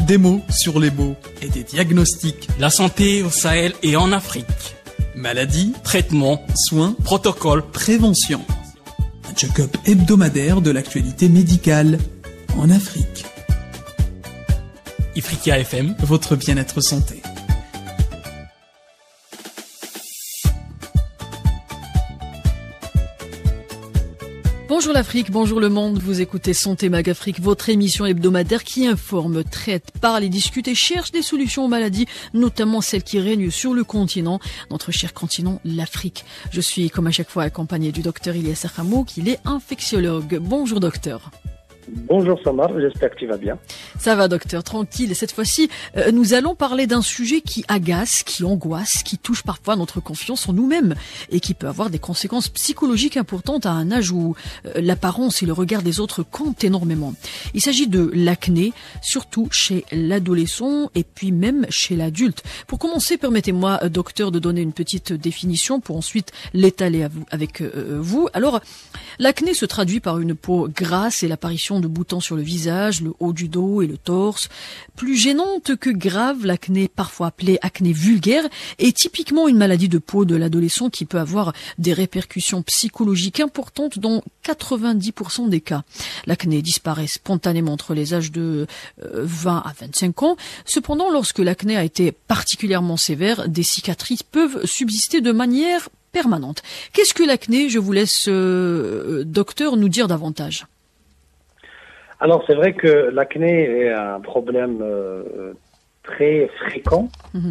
Des mots sur les mots et des diagnostics. La santé au Sahel et en Afrique. Maladies, Traitements, soins, protocoles, prévention. Un check-up hebdomadaire de l'actualité médicale en Afrique. Ifriqiya FM, votre bien-être santé. Bonjour l'Afrique, bonjour le monde, vous écoutez Santé Mag Afrique, votre émission hebdomadaire qui informe, traite, parle et discute et cherche des solutions aux maladies, notamment celles qui règnent sur le continent, notre cher continent, l'Afrique. Je suis comme à chaque fois accompagné du docteur Ilyes Akhamou, qui est infectiologue. Bonjour docteur. Bonjour Samar, j'espère que tu vas bien. Ça va docteur, tranquille. Et cette fois-ci, nous allons parler d'un sujet qui agace, qui angoisse, qui touche parfois notre confiance en nous-mêmes et qui peut avoir des conséquences psychologiques importantes à un âge où l'apparence et le regard des autres comptent énormément. Il s'agit de l'acné, surtout chez l'adolescent et puis même chez l'adulte. Pour commencer, permettez-moi, docteur, de donner une petite définition pour ensuite l'étaler avec vous. Alors, l'acné se traduit par une peau grasse et l'apparition de boutons sur le visage, le haut du dos et le torse. Plus gênante que grave, l'acné, parfois appelée acné vulgaire, est typiquement une maladie de peau de l'adolescent qui peut avoir des répercussions psychologiques importantes dans 90% des cas. L'acné disparaît spontanément entre les âges de 20 à 25 ans. Cependant, lorsque l'acné a été particulièrement sévère, des cicatrices peuvent subsister de manière permanente. Qu'est-ce que l'acné? Je vous laisse, docteur, nous dire davantage. Alors c'est vrai que l'acné est un problème très fréquent,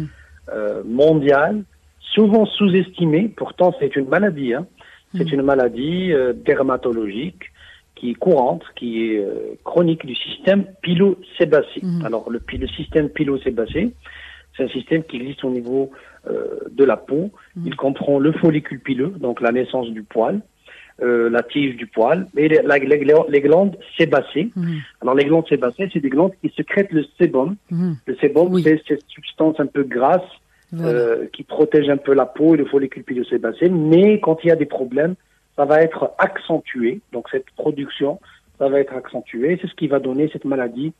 mondial, souvent sous-estimé. Pourtant c'est une maladie. C'est une maladie dermatologique qui est courante, qui est chronique du système pilosébacé. Alors le système pilosébacé, c'est un système qui existe au niveau de la peau. Il comprend le follicule pileux, donc la naissance du poil, la tige du poil, et les glandes sébacées. Alors les glandes sébacées, c'est des glandes qui sécrètent le sébum. Le sébum, c'est cette substance un peu grasse qui protège un peu la peau et le follicule pilosébacé, mais quand il y a des problèmes, ça va être accentué. Donc cette production, ça va être accentué. C'est ce qui va donner cette maladie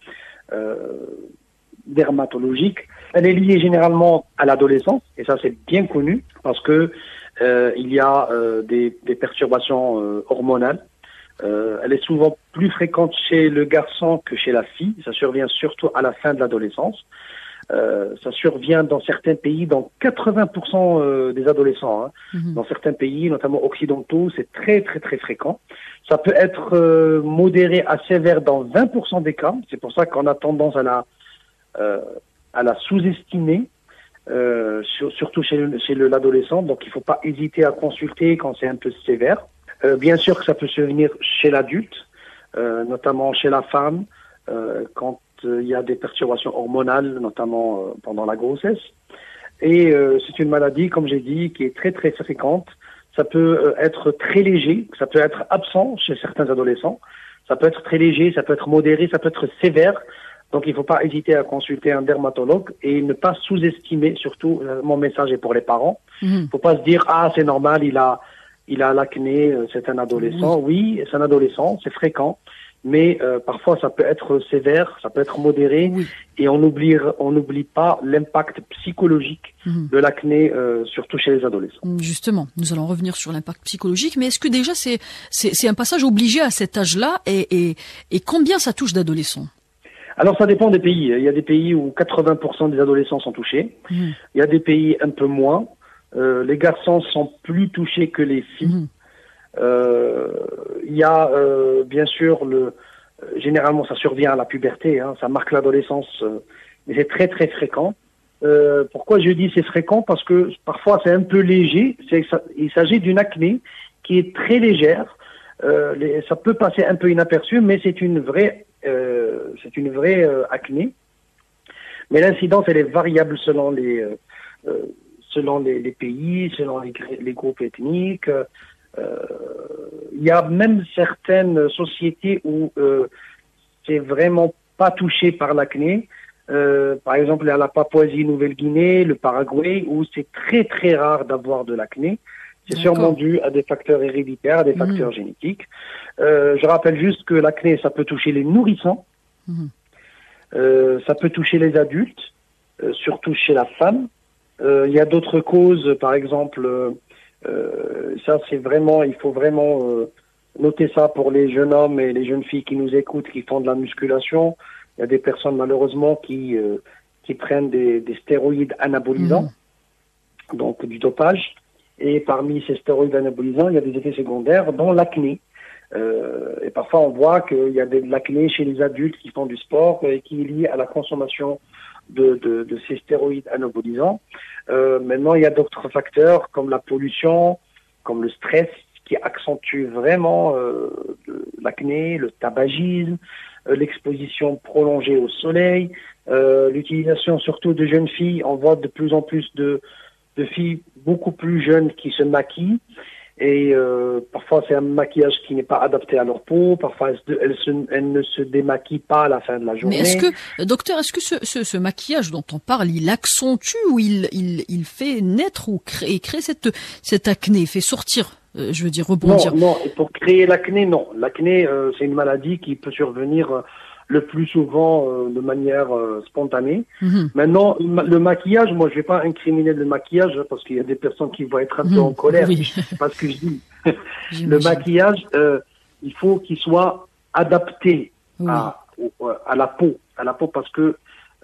dermatologique. Elle est liée généralement à l'adolescence, et ça c'est bien connu, parce que il y a des perturbations hormonales. Elle est souvent plus fréquente chez le garçon que chez la fille. Ça survient surtout à la fin de l'adolescence. Ça survient dans certains pays, dans 80% des adolescents. Dans certains pays, notamment occidentaux, c'est très très très fréquent. Ça peut être modéré à sévère dans 20% des cas. C'est pour ça qu'on a tendance à la sous-estimer. Surtout chez l'adolescent, donc il ne faut pas hésiter à consulter quand c'est un peu sévère. Bien sûr que ça peut survenir chez l'adulte, notamment chez la femme, quand il y a des perturbations hormonales, notamment pendant la grossesse. Et c'est une maladie, comme j'ai dit, qui est très très fréquente. Ça peut être très léger, ça peut être absent chez certains adolescents, ça peut être très léger, ça peut être modéré, ça peut être sévère. Donc, il ne faut pas hésiter à consulter un dermatologue et ne pas sous-estimer, surtout, mon message est pour les parents. Il ne faut pas se dire, c'est normal, il a l'acné, c'est un adolescent. Oui, c'est un adolescent, c'est fréquent, mais parfois ça peut être sévère, ça peut être modéré, et on n'oublie pas l'impact psychologique de l'acné, surtout chez les adolescents. Justement, nous allons revenir sur l'impact psychologique, mais est-ce que déjà c'est un passage obligé à cet âge-là, et combien ça touche d'adolescents? Alors, ça dépend des pays. Il y a des pays où 80% des adolescents sont touchés. Il y a des pays un peu moins. Les garçons sont plus touchés que les filles. Il y a, bien sûr, généralement, ça survient à la puberté. Ça marque l'adolescence, mais c'est très, très fréquent. Pourquoi je dis c'est fréquent? Parce que parfois, c'est un peu léger. Il s'agit d'une acné qui est très légère. Ça peut passer un peu inaperçu, mais c'est une vraie acné. Mais l'incidence, elle est variable selon les pays, selon les groupes ethniques. Il y a même certaines sociétés où c'est vraiment pas touché par l'acné. Par exemple, à la Papouasie-Nouvelle-Guinée, le Paraguay, où c'est très très rare d'avoir de l'acné. C'est sûrement dû à des facteurs héréditaires, à des facteurs génétiques. Je rappelle juste que l'acné, ça peut toucher les nourrissons. Ça peut toucher les adultes, surtout chez la femme. Il y a d'autres causes, par exemple, ça c'est vraiment, il faut vraiment noter ça pour les jeunes hommes et les jeunes filles qui nous écoutent, qui font de la musculation. Il y a des personnes malheureusement qui prennent des stéroïdes anabolisants, donc du dopage. Et parmi ces stéroïdes anabolisants, il y a des effets secondaires, dont l'acné. Et parfois, on voit qu'il y a de l'acné chez les adultes qui font du sport et qui est lié à la consommation de ces stéroïdes anabolisants. Maintenant, il y a d'autres facteurs comme la pollution, comme le stress, qui accentue vraiment l'acné, le tabagisme, l'exposition prolongée au soleil, l'utilisation surtout de jeunes filles. On voit de plus en plus de filles beaucoup plus jeunes qui se maquillent. Et parfois c'est un maquillage qui n'est pas adapté à leur peau, parfois elles ne se démaquillent pas à la fin de la journée. Mais est-ce que, docteur, est-ce que ce maquillage dont on parle, il accentue ou il fait naître ou créer cette acné, fait sortir, je veux dire rebondir? Non, et pour créer l'acné, non. L'acné, c'est une maladie qui peut survenir le plus souvent de manière spontanée. Maintenant, le maquillage, moi je vais pas incriminer le maquillage parce qu'il y a des personnes qui vont être un peu en colère. Oui. C'est pas ce que je dis. Le maquillage, il faut qu'il soit adapté à la peau, parce que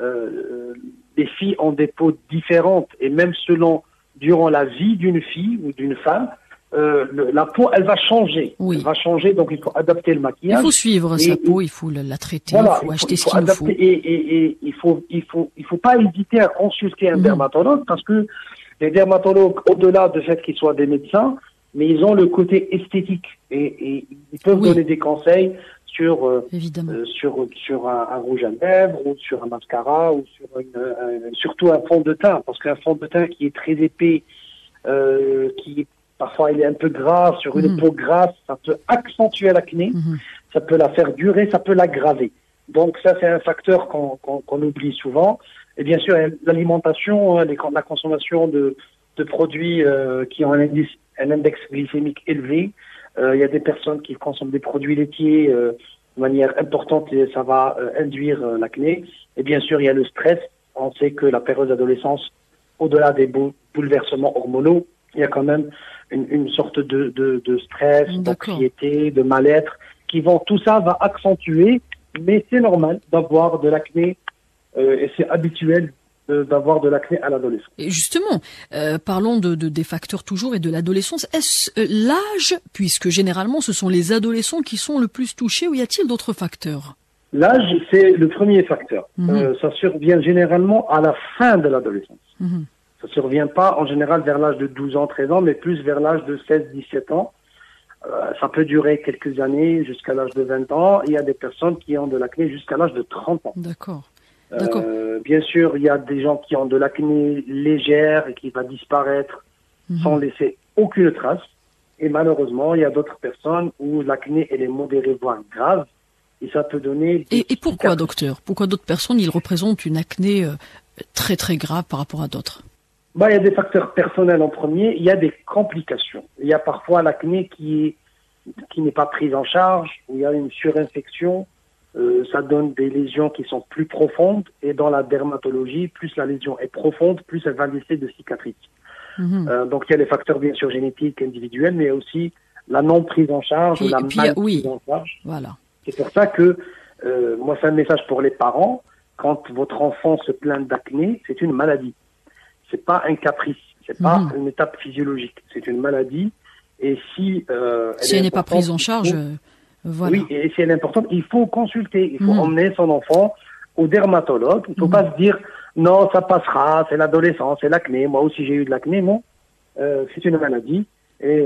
les filles ont des peaux différentes et même durant la vie d'une fille ou d'une femme, la peau, elle va changer. Oui. Elle va changer, donc il faut adapter le maquillage. Il faut suivre sa peau, il faut la traiter, voilà, il faut acheter ce qu'il faut. Et il faut pas hésiter à consulter un dermatologue parce que les dermatologues, au-delà du fait qu'ils soient des médecins, mais ils ont le côté esthétique et ils peuvent donner des conseils sur un rouge à lèvres ou sur un mascara ou sur surtout un fond de teint, parce qu'un fond de teint qui est très épais, parfois il est un peu gras, sur une peau grasse, ça peut accentuer l'acné, ça peut la faire durer, ça peut l'aggraver. Donc ça c'est un facteur qu'on oublie souvent. Et bien sûr l'alimentation, la consommation de produits qui ont un index glycémique élevé. Il y a des personnes qui consomment des produits laitiers de manière importante et ça va induire l'acné. Et bien sûr il y a le stress. On sait que la période d'adolescence, au-delà des bouleversements hormonaux, il y a quand même une sorte de stress, d'anxiété, de mal-être, tout ça va accentuer, mais c'est normal d'avoir de l'acné, et c'est habituel d'avoir de l'acné à l'adolescence. Et justement, parlons des facteurs toujours et de l'adolescence. Est-ce l'âge, puisque généralement ce sont les adolescents qui sont le plus touchés, ou y a-t-il d'autres facteurs? L'âge, c'est le premier facteur. Ça survient généralement à la fin de l'adolescence. Ça ne survient pas en général vers l'âge de 12 ans, 13 ans, mais plus vers l'âge de 16, 17 ans. Ça peut durer quelques années jusqu'à l'âge de 20 ans. Il y a des personnes qui ont de l'acné jusqu'à l'âge de 30 ans. D'accord. Bien sûr, il y a des gens qui ont de l'acné légère et qui va disparaître sans laisser aucune trace. Et malheureusement, il y a d'autres personnes où l'acné elle est modérée, voire grave. Et ça peut donner... Et pourquoi, docteur? Pourquoi d'autres personnes, ils représentent une acné très très grave par rapport à d'autres? Il y a des facteurs personnels en premier, il y a des complications. Il y a parfois l'acné qui n'est pas prise en charge, où il y a une surinfection, ça donne des lésions qui sont plus profondes, et dans la dermatologie, plus la lésion est profonde, plus elle va laisser de cicatrices. Donc il y a les facteurs bien sûr génétiques, individuels, mais aussi la non prise en charge, ou la mal prise en charge. Voilà. C'est pour ça que, moi c'est un message pour les parents, quand votre enfant se plaint d'acné, c'est une maladie. C'est pas un caprice, c'est pas une étape physiologique, c'est une maladie. Et si elle n'est pas prise en charge, voilà. Oui, et si elle est importante, il faut consulter, il faut emmener son enfant au dermatologue. Il ne faut pas se dire non, ça passera, c'est l'adolescence, c'est l'acné. Moi aussi j'ai eu de l'acné, non. C'est une maladie et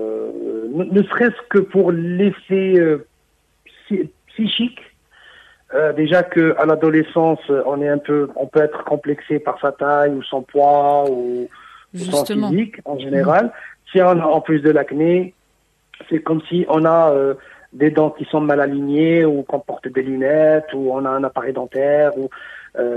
ne serait-ce que pour l'effet psychique. Déjà que à l'adolescence, on peut être complexé par sa taille ou son poids ou son physique en général. Si on a en plus de l'acné, c'est comme si on a des dents qui sont mal alignées ou qu'on porte des lunettes ou on a un appareil dentaire ou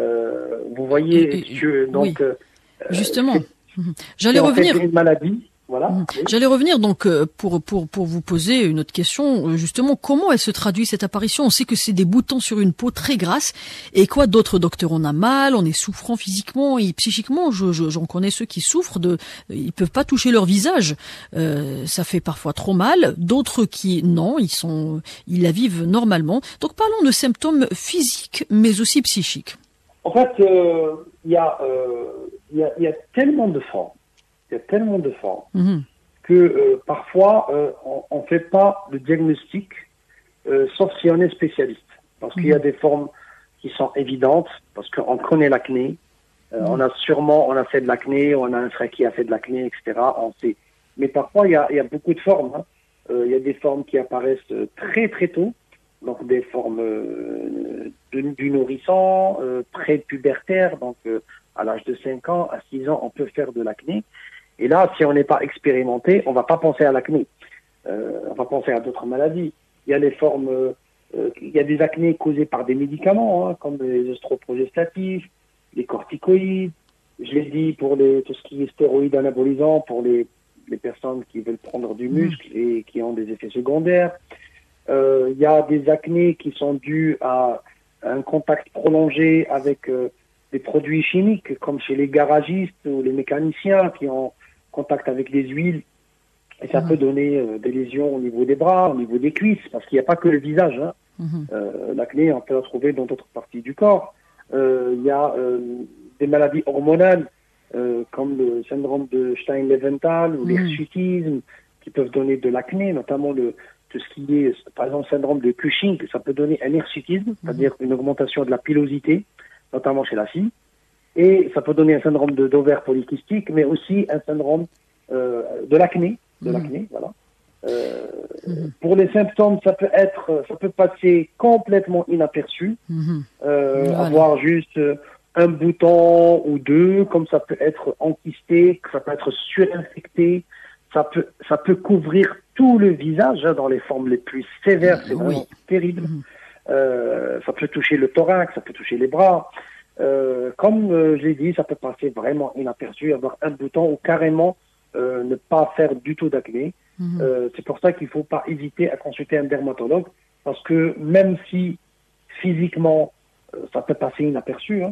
vous voyez. Donc justement, j'allais revenir. Une maladie. Voilà. Oui. J'allais revenir donc pour vous poser une autre question. Justement, comment elle se traduit cette apparition? On sait que c'est des boutons sur une peau très grasse. Et quoi d'autre, docteur? On a mal, on est souffrant physiquement et psychiquement. J'en connais ceux qui souffrent ils peuvent pas toucher leur visage. Ça fait parfois trop mal. D'autres qui non, ils la vivent normalement. Donc parlons de symptômes physiques, mais aussi psychiques. En fait, il y a tellement de formes. Il y a tellement de formes que parfois on ne fait pas le diagnostic, sauf si on est spécialiste. Parce qu'il y a des formes qui sont évidentes, parce qu'on connaît l'acné. On a fait de l'acné, on a un frère qui a fait de l'acné, etc. On sait. Mais parfois il y a beaucoup de formes. Il y a des formes qui apparaissent très très tôt, donc des formes du nourrisson, pré-pubertaire, donc à l'âge de 5 ans, à 6 ans, on peut faire de l'acné. Et là, si on n'est pas expérimenté, on va pas penser à l'acné. On va penser à d'autres maladies. Il y a les formes, il y a des acnés causés par des médicaments, comme les œstroprogestatifs, les corticoïdes. Je l'ai dit pour tout ce qui est stéroïdes anabolisants, pour les personnes qui veulent prendre du muscle et qui ont des effets secondaires. Il y a des acnés qui sont dus à un contact prolongé avec des produits chimiques, comme chez les garagistes ou les mécaniciens qui ont contact avec des huiles. Et ça peut donner des lésions au niveau des bras, au niveau des cuisses, parce qu'il n'y a pas que le visage. L'acné, on peut la trouver dans d'autres parties du corps. Il y a des maladies hormonales, comme le syndrome de Stein-Leventhal ou l'hirsutisme, qui peuvent donner de l'acné, notamment tout ce qui est, par exemple, syndrome de Cushing, ça peut donner un hirsutisme, c'est-à-dire une augmentation de la pilosité, notamment chez la fille. Et ça peut donner un syndrome d'ovaire polykystique, mais aussi un syndrome de l'acné, voilà. Pour les symptômes, ça peut passer complètement inaperçu, avoir juste un bouton ou deux, comme ça peut être enkysté, ça peut être surinfecté, ça peut couvrir tout le visage, dans les formes les plus sévères, c'est vraiment terrible. Ça peut toucher le thorax, ça peut toucher les bras. Comme je l'ai dit, ça peut passer vraiment inaperçu, avoir un bouton ou carrément ne pas faire du tout d'acné. C'est pour ça qu'il ne faut pas hésiter à consulter un dermatologue, parce que même si physiquement ça peut passer inaperçu,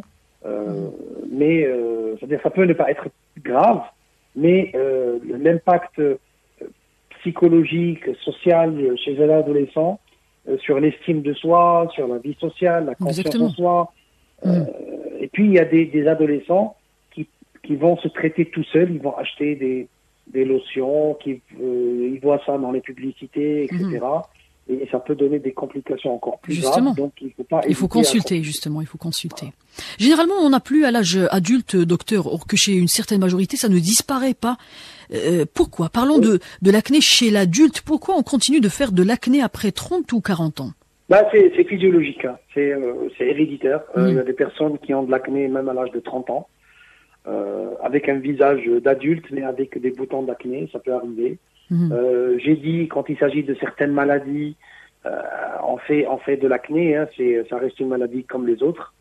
mais c'est-à-dire ça peut ne pas être grave, mais l'impact psychologique, social chez un adolescent, sur l'estime de soi, sur la vie sociale, la confiance en soi. Et puis il y a des adolescents qui vont se traiter tout seuls, ils vont acheter des lotions, ils voient ça dans les publicités, etc. Et ça peut donner des complications encore plus graves. Donc il faut consulter, justement, il faut consulter. Généralement, on n'a plus à l'âge adulte, docteur, or que chez une certaine majorité, ça ne disparaît pas. Pourquoi? Parlons de l'acné chez l'adulte. Pourquoi on continue de faire de l'acné après 30 ou 40 ans? C'est physiologique, c'est héréditaire. Il y a des personnes qui ont de l'acné même à l'âge de 30 ans, avec un visage d'adulte, mais avec des boutons d'acné, ça peut arriver. J'ai dit, quand il s'agit de certaines maladies, on fait de l'acné, ça reste une maladie comme les autres.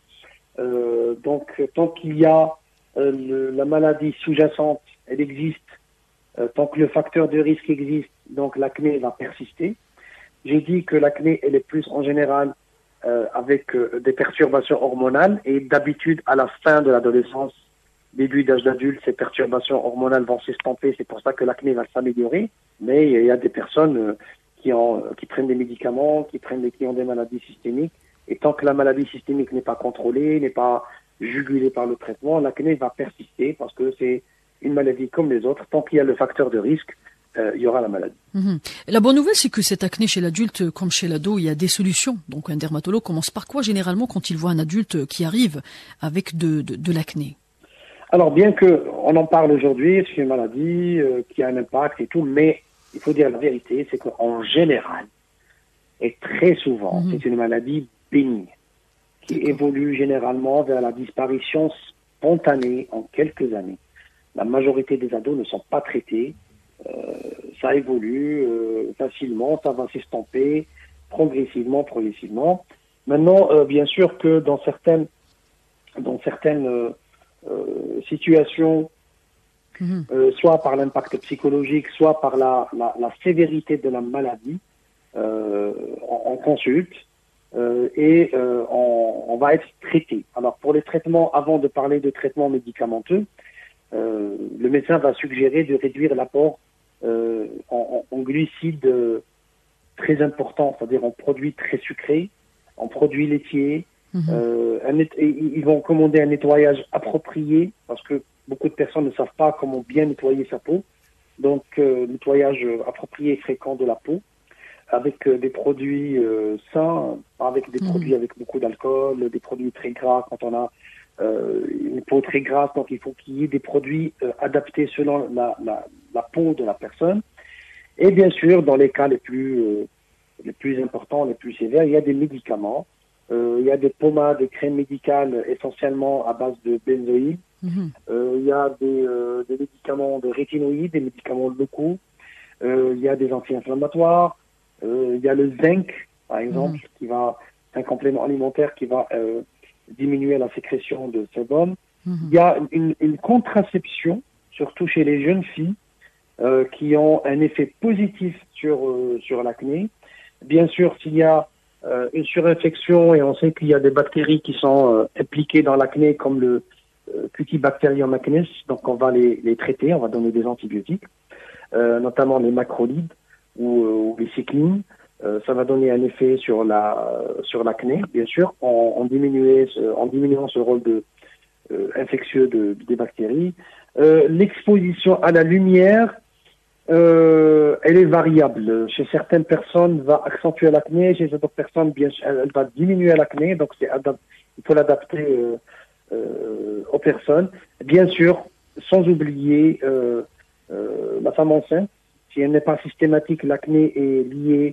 Donc, tant qu'il y a la maladie sous-jacente, elle existe, tant que le facteur de risque existe, donc l'acné va persister. J'ai dit que l'acné, elle est plus en général avec des perturbations hormonales, et d'habitude, à la fin de l'adolescence, début d'âge d'adulte, ces perturbations hormonales vont s'estomper, c'est pour ça que l'acné va s'améliorer. Mais il y a des personnes qui prennent des médicaments, qui ont des maladies systémiques, et tant que la maladie systémique n'est pas contrôlée, n'est pas jugulée par le traitement, l'acné va persister, parce que c'est une maladie comme les autres. Tant qu'il y a le facteur de risque, il y aura la maladie. La bonne nouvelle, c'est que cette acné chez l'adulte, comme chez l'ado, il y a des solutions. Donc un dermatologue commence par quoi généralement quand il voit un adulte qui arrive avec de l'acné? Alors, bien qu'on en parle aujourd'hui, c'est une maladie qui a un impact et tout, mais il faut dire la vérité, c'est qu'en général, et très souvent, c'est une maladie bénigne, qui évolue généralement vers la disparition spontanée en quelques années. La majorité des ados ne sont pas traités, ça évolue facilement, ça va s'estomper progressivement. Maintenant, bien sûr que dans certaines situations soit par l'impact psychologique, soit par la sévérité de la maladie. On consulte et on va être traité. Alors pour les traitements, avant de parler de traitements médicamenteux, le médecin va suggérer de réduire l'apport en glucides très importants, c'est-à-dire en produits très sucrés, en produits laitiers. Ils vont commander un nettoyage approprié parce que beaucoup de personnes ne savent pas comment bien nettoyer sa peau. Donc, nettoyage approprié et fréquent de la peau avec des produits sains, avec des produits avec beaucoup d'alcool, des produits très gras quand on a une peau très grasse. Donc, il faut qu'il y ait des produits adaptés selon la peau de la personne. Et bien sûr, dans les cas les plus importants, les plus sévères, il y a des médicaments. Il y a des pommades, des crèmes médicales essentiellement à base de benzoïde. Il y a des médicaments de rétinoïdes, des médicaments locaux. Il y a des anti-inflammatoires. Il y a le zinc, par exemple, c'est un complément alimentaire qui va diminuer la sécrétion de sébum. Il y a une contraception, surtout chez les jeunes filles, qui ont un effet positif sur l'acné. Bien sûr, s'il y a une surinfection et on sait qu'il y a des bactéries qui sont impliquées dans l'acné comme le Cutibacterium acnes, donc on va les traiter, on va donner des antibiotiques, notamment les macrolides ou les cyclines. Ça va donner un effet sur l'acné, bien sûr, en diminuant ce rôle infectieux des bactéries. L'exposition à la lumière, elle est variable. Chez certaines personnes, va accentuer l'acné. Chez d'autres personnes, bien, elle va diminuer l'acné. Donc, il faut l'adapter aux personnes. Bien sûr, sans oublier la femme enceinte. Si elle n'est pas systématique, l'acné est lié.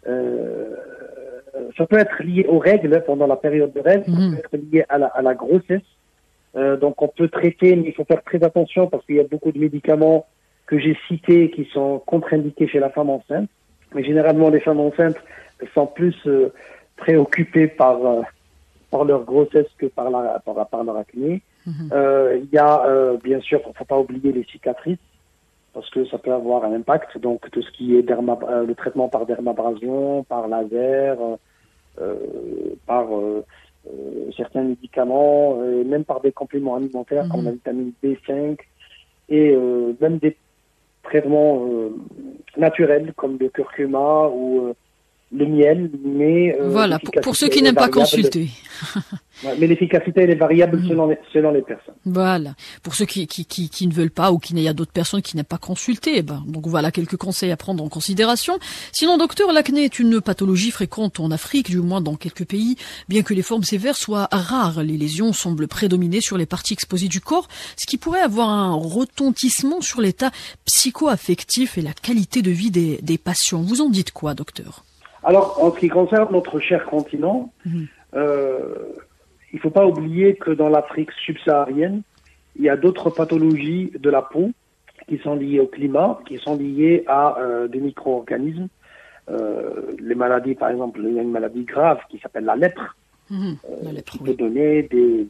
Ça peut être lié aux règles pendant la période de règles. Ça peut être lié à la grossesse. Donc, on peut traiter, mais il faut faire très attention parce qu'il y a beaucoup de médicaments que j'ai cités qui sont contre-indiqués chez la femme enceinte. Mais généralement, les femmes enceintes sont plus préoccupées par leur grossesse que par leur acné. Il y a, bien sûr, il ne faut pas oublier les cicatrices parce que ça peut avoir un impact. Donc, tout ce qui est le traitement par dermabrasion, par laser, par certains médicaments, et même par des compléments alimentaires comme la vitamine B5 et même des traitements naturels comme le curcuma ou le miel, mais voilà, pour ceux qui n'aiment pas consulter. Mais l'efficacité, elle est variable selon les personnes. Voilà. Pour ceux qui ne veulent pas ou qu'il y a d'autres personnes qui n'aiment pas consulter, donc voilà quelques conseils à prendre en considération. Sinon, docteur, l'acné est une pathologie fréquente en Afrique, du moins dans quelques pays. Bien que les formes sévères soient rares, les lésions semblent prédominer sur les parties exposées du corps, ce qui pourrait avoir un retentissement sur l'état psycho-affectif et la qualité de vie des patients. Vous en dites quoi, docteur? Alors, en ce qui concerne notre cher continent, il ne faut pas oublier que dans l'Afrique subsaharienne, il y a d'autres pathologies de la peau qui sont liées au climat, qui sont liées à des micro-organismes. Les maladies, par exemple, il y a une maladie grave qui s'appelle la lèpre, qui peut donner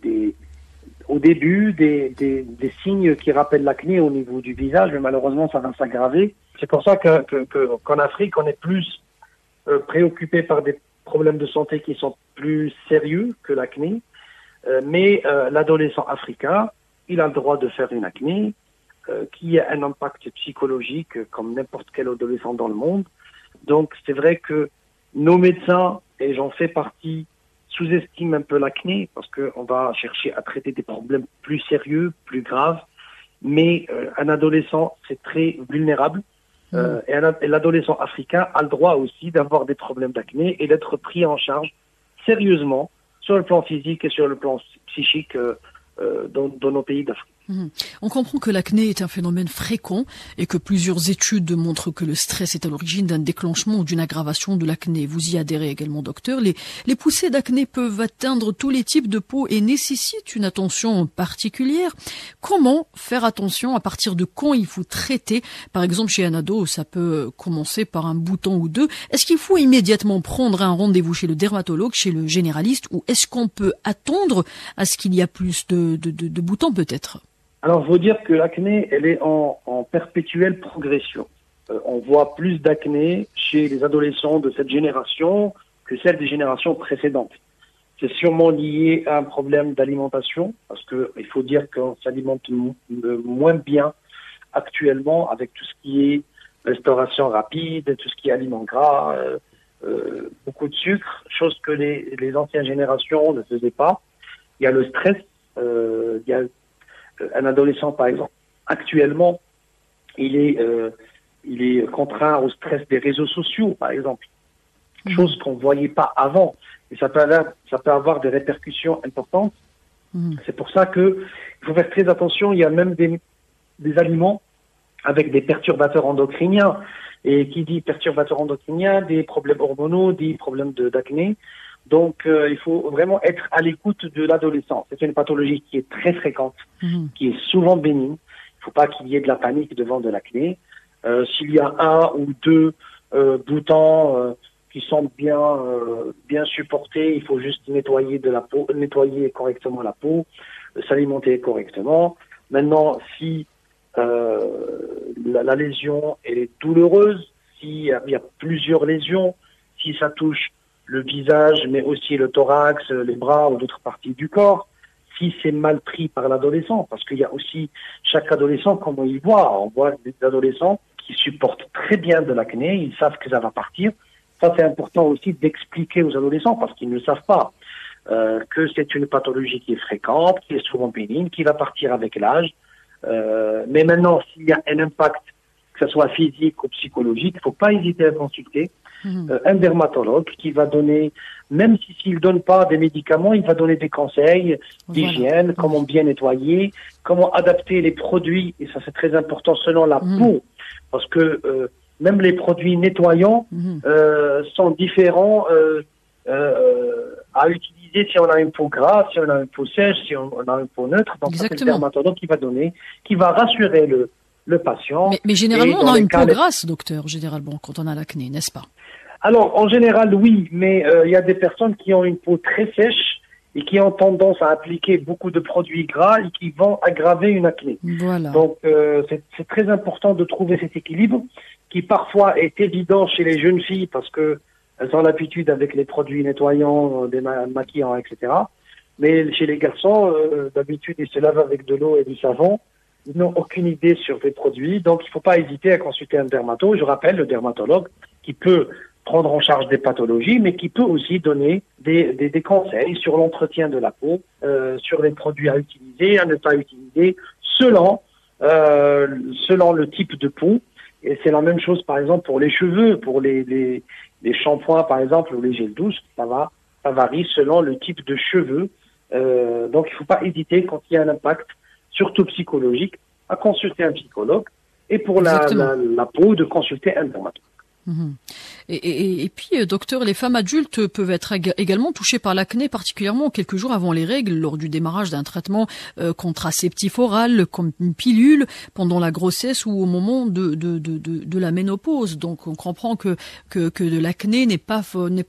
au début des signes qui rappellent l'acné au niveau du visage, mais malheureusement, ça va s'aggraver. C'est pour ça qu'en Afrique, on est plus préoccupé par des problèmes de santé qui sont plus sérieux que l'acné. Mais l'adolescent africain, il a le droit de faire une acné qui a un impact psychologique comme n'importe quel adolescent dans le monde. Donc c'est vrai que nos médecins, et j'en fais partie, sous-estiment un peu l'acné parce qu'on va chercher à traiter des problèmes plus sérieux, plus graves. Mais un adolescent, c'est très vulnérable. Et l'adolescent africain a le droit aussi d'avoir des problèmes d'acné et d'être pris en charge sérieusement sur le plan physique et sur le plan psychique dans nos pays d'Afrique. On comprend que l'acné est un phénomène fréquent et que plusieurs études montrent que le stress est à l'origine d'un déclenchement ou d'une aggravation de l'acné. Vous y adhérez également, docteur. Les poussées d'acné peuvent atteindre tous les types de peau et nécessitent une attention particulière. Comment faire attention? À partir de quand il faut traiter? Par exemple, chez un ado, ça peut commencer par un bouton ou deux. Est-ce qu'il faut immédiatement prendre un rendez-vous chez le dermatologue, chez le généraliste, ou est-ce qu'on peut attendre à ce qu'il y a plus de boutons peut-être? Alors, il faut dire que l'acné, elle est en perpétuelle progression. On voit plus d'acné chez les adolescents de cette génération que celle des générations précédentes. C'est sûrement lié à un problème d'alimentation, parce que il faut dire qu'on s'alimente moins bien actuellement avec tout ce qui est restauration rapide, tout ce qui est aliments gras, beaucoup de sucre, chose que les anciennes générations ne faisaient pas. Il y a le stress, il y a un adolescent par exemple, actuellement, il est contraint au stress des réseaux sociaux par exemple, chose qu'on ne voyait pas avant. Et ça peut avoir des répercussions importantes. C'est pour ça que il faut faire très attention. Il y a même des aliments avec des perturbateurs endocriniens. Et qui dit perturbateurs endocriniens, des problèmes hormonaux, des problèmes d'acné. Donc, il faut vraiment être à l'écoute de l'adolescent. C'est une pathologie qui est très fréquente, qui est souvent bénigne. Il ne faut pas qu'il y ait de la panique devant de l'acné. S'il y a un ou deux boutons qui sont bien supportés, il faut juste nettoyer correctement la peau, s'alimenter correctement. Maintenant, si la lésion elle est douloureuse, s'il y a plusieurs lésions, si ça touche le visage, mais aussi le thorax, les bras ou d'autres parties du corps, si c'est mal pris par l'adolescent, parce qu'il y a aussi chaque adolescent, comment il voit. On voit des adolescents qui supportent très bien de l'acné, ils savent que ça va partir. Ça, c'est important aussi d'expliquer aux adolescents, parce qu'ils ne savent pas que c'est une pathologie qui est fréquente, qui est souvent bénigne, qui va partir avec l'âge. Mais maintenant, s'il y a un impact, que ce soit physique ou psychologique, il ne faut pas hésiter à consulter un dermatologue qui va donner, même s'il ne donne pas des médicaments, il va donner des conseils d'hygiène, comment bien nettoyer, comment adapter les produits, et ça c'est très important, selon la peau, parce que même les produits nettoyants sont différents à utiliser si on a une peau grasse, si on a une peau sèche, si on a une peau neutre. Donc c'est le dermatologue qui va rassurer le patient. Mais généralement, on a une peau grasse, docteur, généralement, quand on a l'acné, n'est-ce pas? Alors, en général, oui, mais il y a des personnes qui ont une peau très sèche et qui ont tendance à appliquer beaucoup de produits gras et qui vont aggraver une acné. Voilà. Donc, c'est très important de trouver cet équilibre qui parfois est évident chez les jeunes filles parce que elles ont l'habitude avec les produits nettoyants, des maquillants, etc. Mais chez les garçons, d'habitude, ils se lavent avec de l'eau et du savon. Ils n'ont aucune idée sur les produits. Donc, il ne faut pas hésiter à consulter un dermatologue. Je rappelle, le dermatologue qui peut prendre en charge des pathologies, mais qui peut aussi donner des conseils sur l'entretien de la peau, sur les produits à utiliser, à ne pas utiliser, selon le type de peau. Et c'est la même chose, par exemple, pour les cheveux, pour les shampoings, par exemple, ou les gels douces, ça varie selon le type de cheveux. Donc, il ne faut pas hésiter, quand il y a un impact, surtout psychologique, à consulter un psychologue. Et pour la peau, de consulter un dermatologue. Et puis, docteur, les femmes adultes peuvent être également touchées par l'acné, particulièrement quelques jours avant les règles, lors du démarrage d'un traitement contraceptif oral, comme une pilule, pendant la grossesse ou au moment de la ménopause. Donc, on comprend que de l'acné n'est pas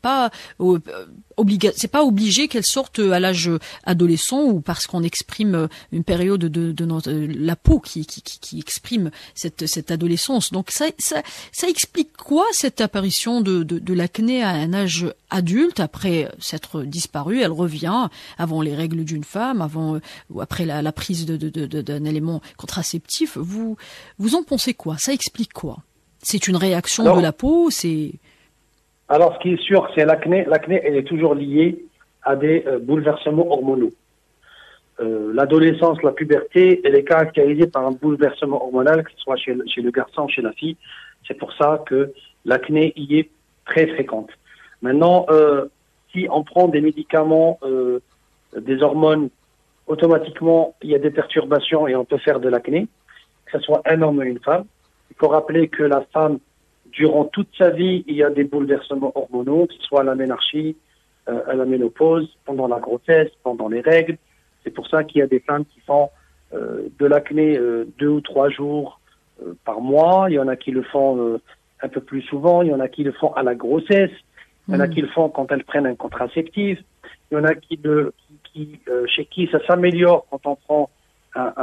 c'est pas obligé qu'elle sorte à l'âge adolescent ou parce qu'on exprime une période de la peau qui exprime cette adolescence. Donc ça explique quoi, cette apparition de l'acné à un âge adulte après s'être disparue? Elle revient avant les règles d'une femme, avant ou après la prise d'un élément contraceptif. Vous en pensez quoi? Ça explique quoi? C'est une réaction de la peau? Alors, ce qui est sûr, c'est l'acné. L'acné, elle est toujours liée à des bouleversements hormonaux. L'adolescence, la puberté, elle est caractérisée par un bouleversement hormonal, que ce soit chez le garçon ou chez la fille. C'est pour ça que l'acné y est très fréquente. Maintenant, si on prend des médicaments, des hormones, automatiquement, il y a des perturbations et on peut faire de l'acné, que ce soit un homme ou une femme. Il faut rappeler que la femme, durant toute sa vie, il y a des bouleversements hormonaux, que ce soit à la ménarchie, à la ménopause, pendant la grossesse, pendant les règles. C'est pour ça qu'il y a des femmes qui font de l'acné 2 ou 3 jours par mois. Il y en a qui le font un peu plus souvent. Il y en a qui le font à la grossesse. Il y en a qui le font quand elles prennent un contraceptif. Il y en a chez qui ça s'améliore quand on prend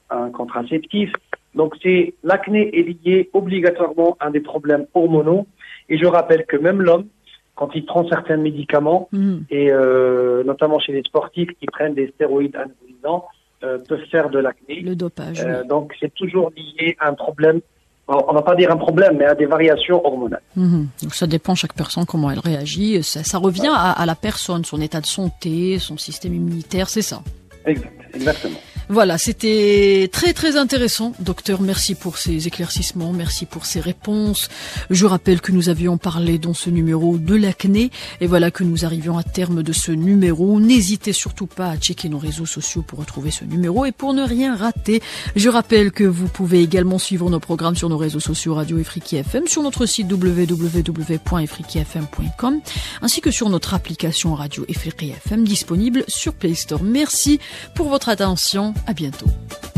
un contraceptif. Donc l'acné est lié obligatoirement à des problèmes hormonaux. Et je rappelle que même l'homme, quand il prend certains médicaments, et notamment chez les sportifs qui prennent des stéroïdes anabolisants, peuvent faire de l'acné. Le dopage. Oui. Donc c'est toujours lié à un problème. On va pas dire un problème, mais à des variations hormonales. Donc ça dépend chaque personne comment elle réagit. Ça revient à la personne, son état de santé, son système immunitaire, c'est ça. Exactement. Voilà, c'était très très intéressant. Docteur, merci pour ces éclaircissements, merci pour ces réponses. Je rappelle que nous avions parlé dans ce numéro de l'acné et voilà que nous arrivions à terme de ce numéro. N'hésitez surtout pas à checker nos réseaux sociaux pour retrouver ce numéro et pour ne rien rater. Je rappelle que vous pouvez également suivre nos programmes sur nos réseaux sociaux Radio Afrique FM, sur notre site www.afriquefm.com ainsi que sur notre application Radio Afrique FM disponible sur Play Store. Merci pour votre attention. À bientôt.